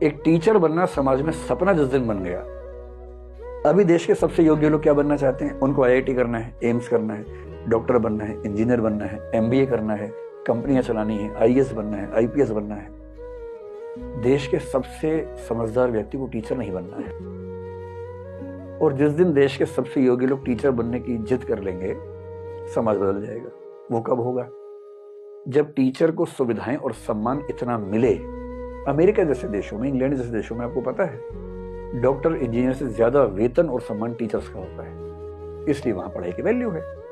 एक टीचर बनना समाज में सपना जिस दिन बन गया, अभी देश के सबसे योग्य लोग क्या बनना चाहते हैं? उनको आईआईटी करना है, एम्स करना है, डॉक्टर बनना है, इंजीनियर बनना है, एमबीए करना है, कंपनियां चलानी है, आईएएस बनना है, आईपीएस बनना है। देश के सबसे समझदार व्यक्ति को टीचर नहीं बनना है। और जिस दिन देश के सबसे योग्य लोग टीचर बनने की जिद कर लेंगे, समाज बदल जाएगा। वो कब होगा? जब टीचर को सुविधाएं और सम्मान इतना मिले। अमेरिका जैसे देशों में, इंग्लैंड जैसे देशों में आपको पता है, डॉक्टर इंजीनियर से ज्यादा वेतन और सम्मान टीचर्स का होता है, इसलिए वहां पढ़ाई की वैल्यू है।